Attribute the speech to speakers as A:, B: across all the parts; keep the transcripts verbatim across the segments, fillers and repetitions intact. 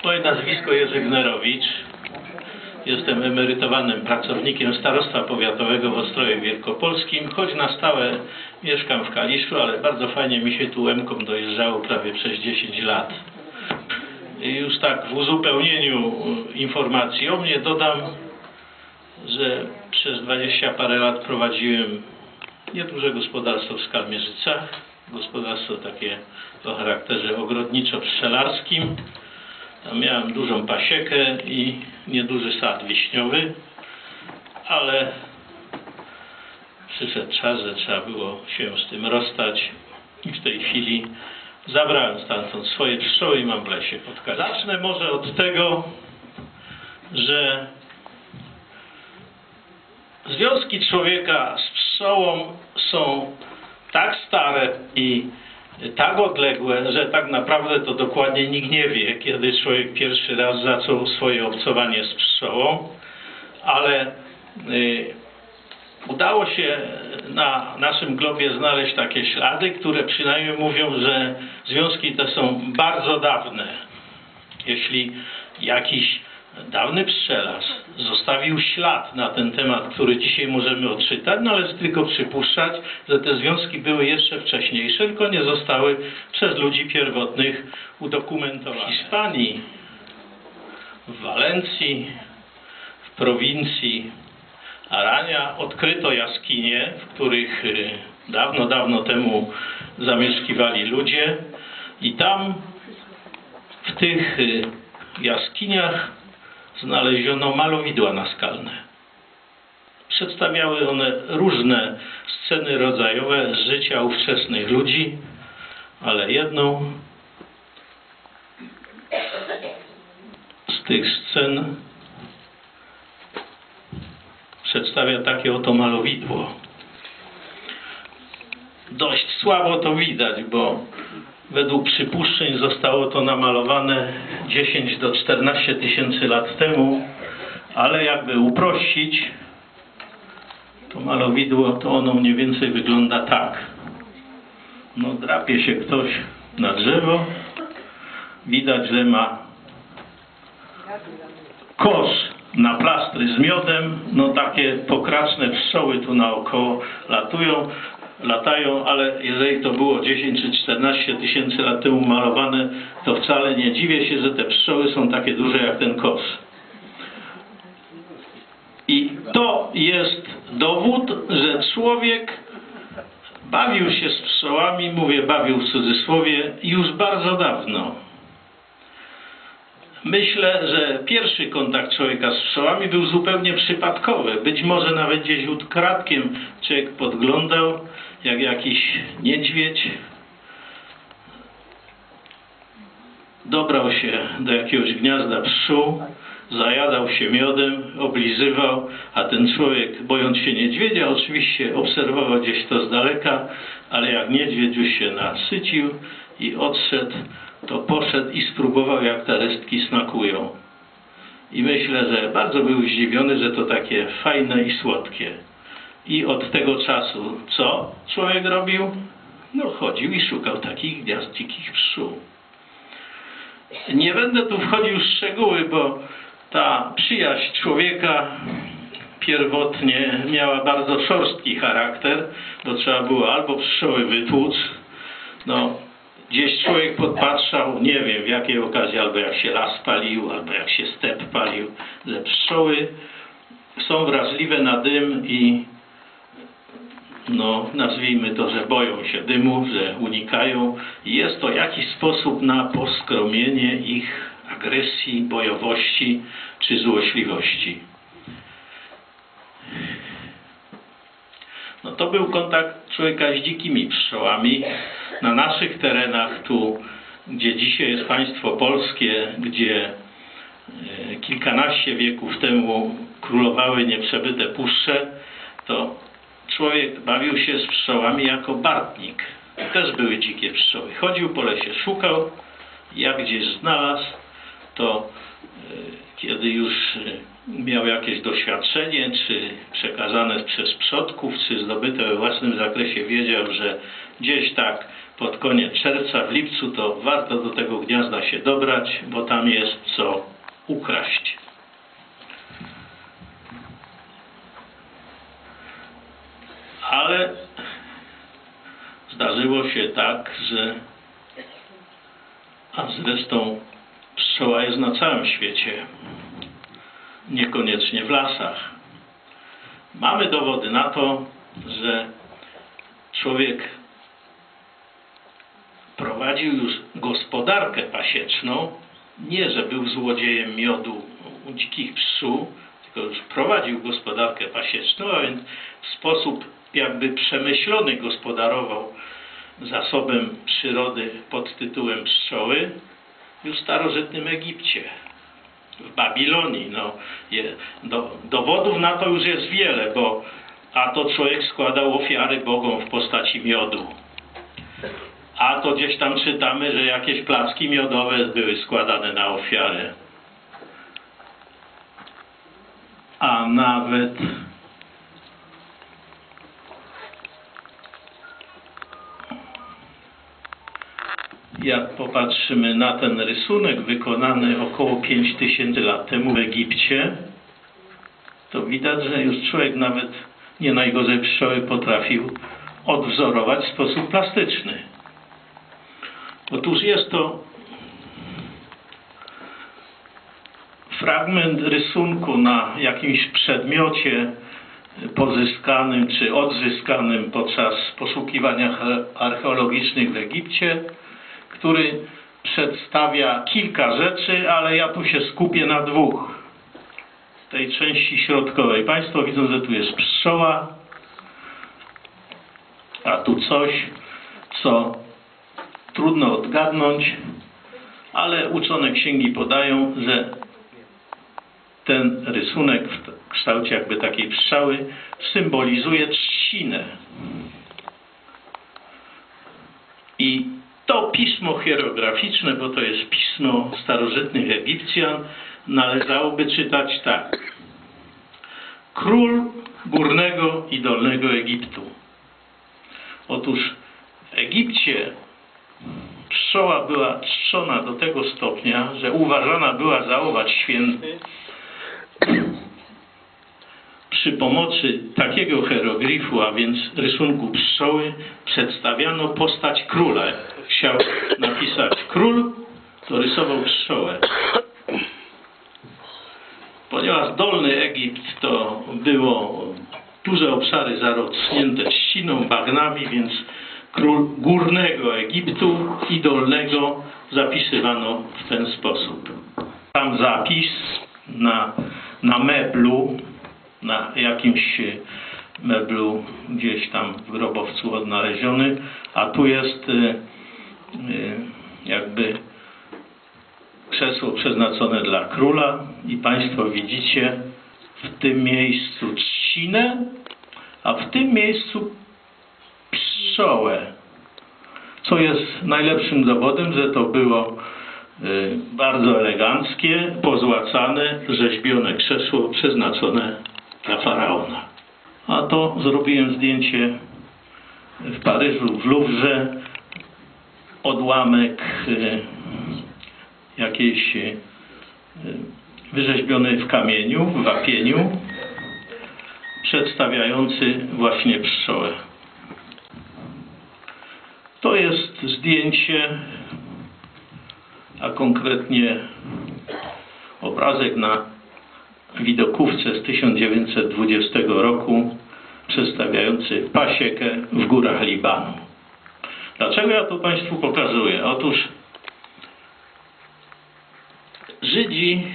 A: Moje nazwisko Jerzy Gnerowicz. Jestem emerytowanym pracownikiem Starostwa Powiatowego w Ostrowie Wielkopolskim, choć na stałe mieszkam w Kaliszu, ale bardzo fajnie mi się tu łemką dojeżdżało prawie przez dziesięć lat. I już tak w uzupełnieniu informacji o mnie dodam, że przez dwadzieścia parę lat prowadziłem nieduże gospodarstwo w Skalmierzycach. Gospodarstwo takie o charakterze ogrodniczo-pszczelarskim. Tam miałem dużą pasiekę i nieduży sad wiśniowy, ale przyszedł czas, że trzeba było się z tym rozstać i w tej chwili zabrałem stamtąd swoje pszczoły i mam w lesie pod Zacznę może od tego, że związki człowieka z pszczołą są tak stare i tak odległe, że tak naprawdę to dokładnie nikt nie wie, kiedy człowiek pierwszy raz zaczął swoje obcowanie z pszczołą, ale y, udało się na naszym globie znaleźć takie ślady, które przynajmniej mówią, że związki te są bardzo dawne. Jeśli jakiś dawny pszczelarz zostawił ślad na ten temat, który dzisiaj możemy odczytać, należy tylko przypuszczać, że te związki były jeszcze wcześniejsze, tylko nie zostały przez ludzi pierwotnych udokumentowane. W Hiszpanii, w Walencji, w prowincji Arania odkryto jaskinie, w których dawno, dawno temu zamieszkiwali ludzie i tam w tych jaskiniach znaleziono malowidła naskalne. Przedstawiały one różne sceny rodzajowe z życia ówczesnych ludzi, ale jedną z tych scen przedstawia takie oto malowidło. Dość słabo to widać, bo według przypuszczeń zostało to namalowane dziesięć do czternastu tysięcy lat temu, ale jakby uprościć to malowidło, to ono mniej więcej wygląda tak. No, drapie się ktoś na drzewo, widać, że ma kosz na plastry z miodem, no takie pokraczne pszczoły tu naokoło latują. latają, ale jeżeli to było dziesięć czy czternaście tysięcy lat temu malowane, to wcale nie dziwię się, że te pszczoły są takie duże jak ten kosz. I to jest dowód, że człowiek bawił się z pszczołami, mówię bawił w cudzysłowie, już bardzo dawno. Myślę, że pierwszy kontakt człowieka z pszczołami był zupełnie przypadkowy. Być może nawet gdzieś ukradkiem człowiek podglądał, jak jakiś niedźwiedź dobrał się do jakiegoś gniazda pszczół, zajadał się miodem, oblizywał, a ten człowiek, bojąc się niedźwiedzia, oczywiście obserwował gdzieś to z daleka, ale jak niedźwiedź już się nasycił i odszedł, to poszedł i spróbował, jak te resztki smakują. I myślę, że bardzo był zdziwiony, że to takie fajne i słodkie. I od tego czasu co człowiek robił? No chodził i szukał takich gniazd dzikich pszczół. Nie będę tu wchodził w szczegóły, bo ta przyjaźń człowieka pierwotnie miała bardzo szorstki charakter, bo trzeba było albo pszczoły wytłuc, no gdzieś człowiek podpatrzał, nie wiem w jakiej okazji, albo jak się las palił, albo jak się step palił, że pszczoły są wrażliwe na dym i no nazwijmy to, że boją się dymu, że unikają. I jest to jakiś sposób na poskromienie ich agresji, bojowości czy złośliwości. No to był kontakt człowieka z dzikimi pszczołami. Na naszych terenach, tu gdzie dzisiaj jest państwo polskie, gdzie kilkanaście wieków temu królowały nieprzebyte puszcze, to człowiek bawił się z pszczołami jako bartnik. Też były dzikie pszczoły. Chodził po lesie, szukał, jak gdzieś znalazł, to kiedy już miał jakieś doświadczenie, czy przekazane przez przodków, czy zdobyte we własnym zakresie, wiedział, że gdzieś tak pod koniec czerwca, w lipcu, to warto do tego gniazda się dobrać, bo tam jest co ukraść. Ale zdarzyło się tak, że a zresztą pszczoła jest na całym świecie, niekoniecznie w lasach. Mamy dowody na to, że człowiek prowadził już gospodarkę pasieczną, nie że był złodziejem miodu u dzikich pszczół, tylko już prowadził gospodarkę pasieczną, a więc w sposób jakby przemyślony gospodarował zasobem przyrody pod tytułem pszczoły już w starożytnym Egipcie, w Babilonii. No, je, do, dowodów na to już jest wiele, bo a to człowiek składał ofiary bogom w postaci miodu. A to gdzieś tam czytamy, że jakieś placki miodowe były składane na ofiarę. A nawet jak popatrzymy na ten rysunek wykonany około pięć tysięcy lat temu w Egipcie, to widać, że już człowiek nawet nie najgorzej pszczoły potrafił odwzorować w sposób plastyczny. Otóż jest to fragment rysunku na jakimś przedmiocie pozyskanym czy odzyskanym podczas poszukiwań archeologicznych w Egipcie, który przedstawia kilka rzeczy, ale ja tu się skupię na dwóch. Z tej części środkowej. Państwo widzą, że tu jest pszczoła, a tu coś, co trudno odgadnąć, ale uczone księgi podają, że ten rysunek w kształcie jakby takiej pszczoły symbolizuje trzcinę. I to pismo hierograficzne, bo to jest pismo starożytnych Egipcjan, należałoby czytać tak. Król Górnego i Dolnego Egiptu. Otóż w Egipcie pszczoła była czczona do tego stopnia, że uważana była za owad święty. Przy pomocy takiego hieroglifu, a więc rysunku pszczoły, przedstawiano postać króla. Jak chciał napisać król, to rysował pszczołę. Ponieważ Dolny Egipt to było duże obszary zarosnięte trzciną, bagnami, więc król Górnego Egiptu i Dolnego zapisywano w ten sposób. Tam zapis na, na meblu, na jakimś meblu gdzieś tam w grobowcu odnaleziony, a tu jest y, y, jakby krzesło przeznaczone dla króla i Państwo widzicie w tym miejscu trzcinę, a w tym miejscu pszczołę, co jest najlepszym dowodem, że to było y, bardzo eleganckie, pozłacane, rzeźbione krzesło przeznaczone dla faraona. A to zrobiłem zdjęcie w Paryżu, w Louvre, odłamek y, jakiejś y, wyrzeźbionej w kamieniu, w wapieniu, przedstawiający właśnie pszczołę. To jest zdjęcie, a konkretnie obrazek na widokówce z tysiąc dziewięćset dwudziestego roku, przedstawiający pasiekę w górach Libanu. Dlaczego ja to Państwu pokazuję? Otóż Żydzi,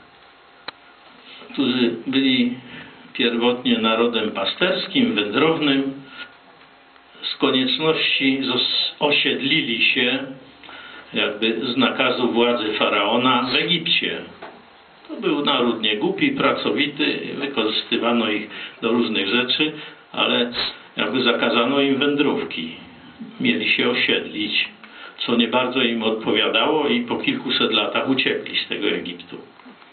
A: którzy byli pierwotnie narodem pasterskim, wędrownym, z konieczności osiedlili się jakby z nakazu władzy faraona w Egipcie. To był naród niegłupi, pracowity, wykorzystywano ich do różnych rzeczy, ale jakby zakazano im wędrówki. Mieli się osiedlić, co nie bardzo im odpowiadało i po kilkuset latach uciekli z tego Egiptu.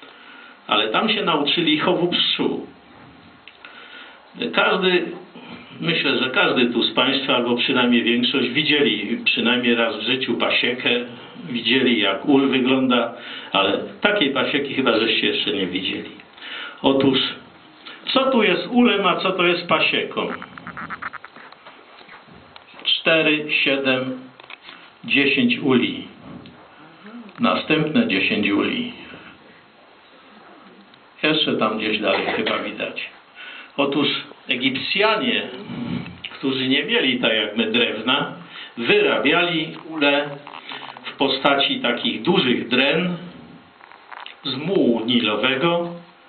A: Ale tam się nauczyli chowu pszczół. Każdy myślę, że każdy tu z Państwa, albo przynajmniej większość, widzieli przynajmniej raz w życiu pasiekę, widzieli jak ul wygląda, ale takiej pasieki chyba żeście jeszcze nie widzieli. Otóż, co tu jest ulem, a co to jest pasieką? cztery, siedem, dziesięć uli. Następne dziesięć uli. Jeszcze tam gdzieś dalej chyba widać. Otóż Egipcjanie, którzy nie mieli tak jak my drewna, wyrabiali ule w postaci takich dużych dren z mułu nilowego.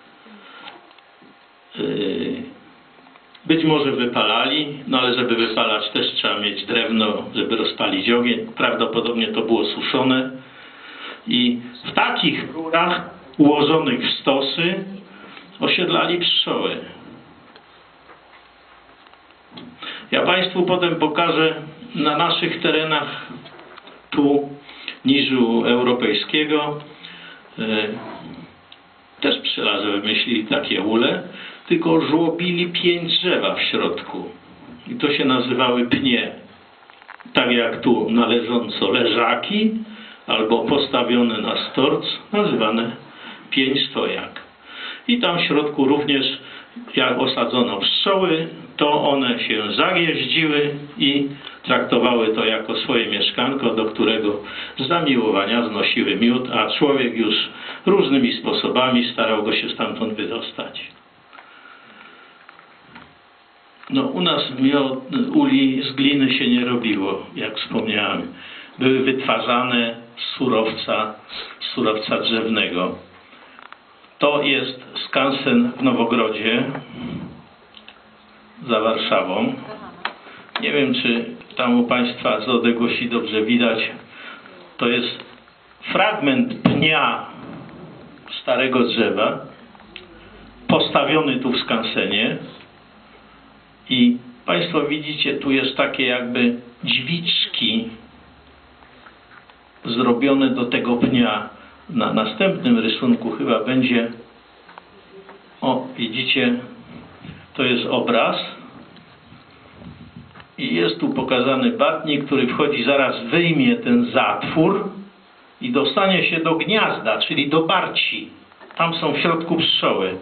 A: Być może wypalali, no ale żeby wypalać też trzeba mieć drewno, żeby rozpalić ogień. Prawdopodobnie to było suszone. I w takich rurach ułożonych w stosy osiedlali pszczoły. Ja Państwu potem pokażę na naszych terenach tu niżu europejskiego yy, też pszczelarze wymyślili takie ule, tylko żłobili pięć drzewa w środku. I to się nazywały pnie. Tak jak tu należąco leżaki, albo postawione na storc, nazywane pięć stojak. I tam w środku również, jak osadzono pszczoły, to one się zagnieździły i traktowały to jako swoje mieszkanko, do którego z zamiłowania znosiły miód, a człowiek już różnymi sposobami starał go się stamtąd wydostać. No u nas miód, uli z gliny się nie robiło, jak wspomniałem. Były wytwarzane z surowca, z surowca drzewnego. To jest skansen w Nowogrodzie za Warszawą. Nie wiem, czy tam u Państwa z odległości dobrze widać. To jest fragment pnia starego drzewa postawiony tu w skansenie i Państwo widzicie, tu jest takie jakby dźwiczki zrobione do tego pnia. Na następnym rysunku chyba będzie, o widzicie, to jest obraz i jest tu pokazany bartnik, który wchodzi, zaraz wyjmie ten zatwór i dostanie się do gniazda, czyli do barci. Tam są w środku pszczoły.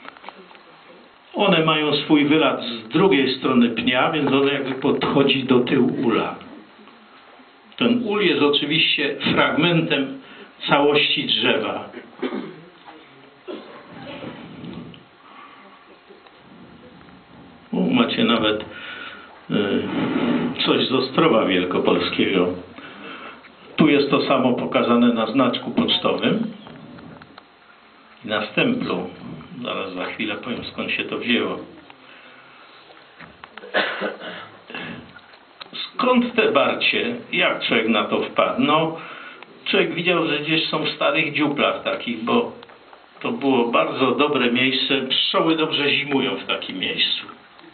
A: One mają swój wylot z drugiej strony pnia, więc one jakby podchodzi do tyłu ula. Ten ul jest oczywiście fragmentem całości drzewa. U, macie nawet y, coś z Ostrowa Wielkopolskiego. Tu jest to samo pokazane na znaczku pocztowym i na stemplu. Zaraz za chwilę powiem, skąd się to wzięło. Skąd te barcie? Jak człowiek na to wpadł? No, człowiek widział, że gdzieś są w starych dziuplach takich, bo to było bardzo dobre miejsce. Pszczoły dobrze zimują w takim miejscu.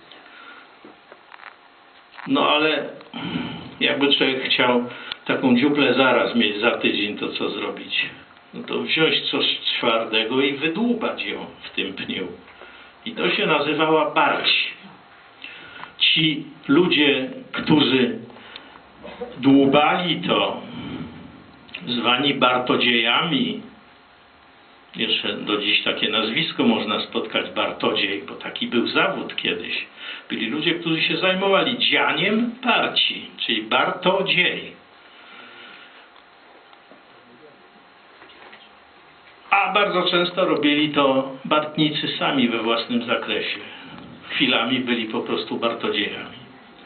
A: No ale jakby człowiek chciał taką dziuplę zaraz mieć za tydzień, to co zrobić? No to wziąć coś twardego i wydłubać ją w tym pniu. I to się nazywała barć. Ci ludzie, którzy dłubali to, zwani bartodziejami, jeszcze do dziś takie nazwisko można spotkać, bartodziej, bo taki był zawód kiedyś. Byli ludzie, którzy się zajmowali dzianiem barci, czyli bartodziej. A bardzo często robili to bartnicy sami we własnym zakresie. Chwilami byli po prostu bartodziejami.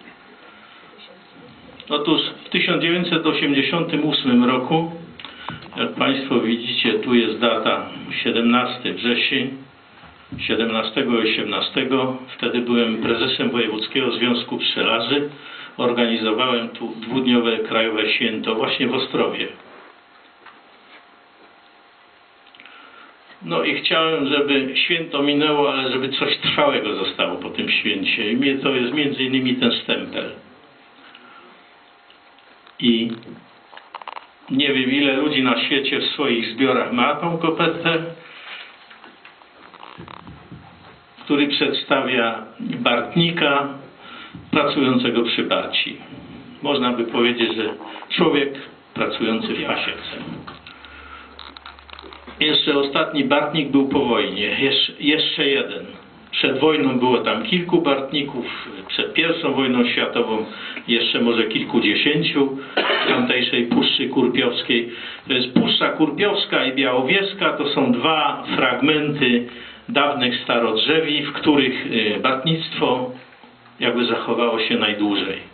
A: Otóż w tysiąc dziewięćset osiemdziesiątym ósmym roku, jak Państwo widzicie, tu jest data siedemnastego września, siedemnastego i osiemnastego. Wtedy byłem prezesem Wojewódzkiego Związku Pszczelarzy. Organizowałem tu dwudniowe krajowe święto właśnie w Ostrowie. No i chciałem, żeby święto minęło, ale żeby coś trwałego zostało po tym święcie. I mnie to jest między innymi ten stempel. I nie wiem, ile ludzi na świecie w swoich zbiorach ma tą kopertę, który przedstawia bartnika pracującego przy Barci. Można by powiedzieć, że człowiek pracujący w pasiece. Jeszcze ostatni Bartnik był po wojnie, jeszcze, jeszcze jeden. Przed wojną było tam kilku Bartników, przed pierwszą wojną światową jeszcze może kilkudziesięciu w tamtejszej Puszczy Kurpiowskiej. To jest Puszcza Kurpiowska i Białowieska, to są dwa fragmenty dawnych starodrzewi, w których bartnictwo jakby zachowało się najdłużej.